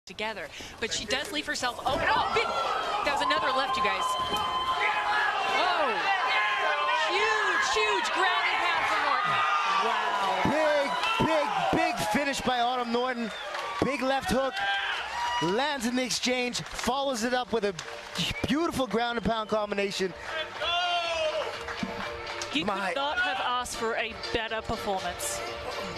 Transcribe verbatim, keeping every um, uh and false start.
together. But she does leave herself open. Oh, big. That was another left, you guys. Oh, huge, huge ground and pound for Norton. Wow. Big, big, big finish by Auttumn Norton. Big left hook. Lands in the exchange, follows it up with a beautiful ground and pound combination. You could not have asked for a better performance.